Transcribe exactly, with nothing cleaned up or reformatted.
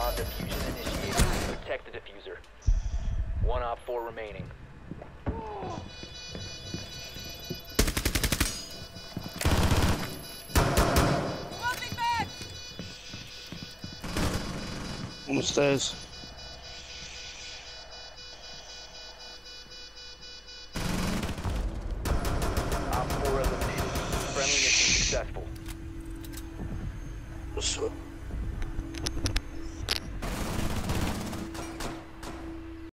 Bomb diffusion initiated. Protect the diffuser. One op four remaining. On the stairs. Op four eliminated. Friendly mission successful. What's up?